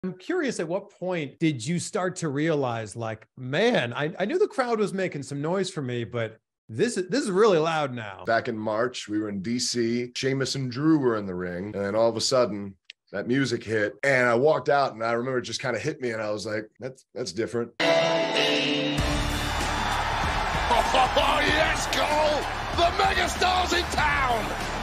I'm curious, at what point did you start to realize, like, man, I knew the crowd was making some noise for me, but this is really loud now. Back in March, we were in DC. Sheamus and Drew were in the ring, and then all of a sudden, that music hit, and I walked out, and I remember it just kind of hit me, and I was like, that's different. Oh, yes, Cole! The megastar's in town!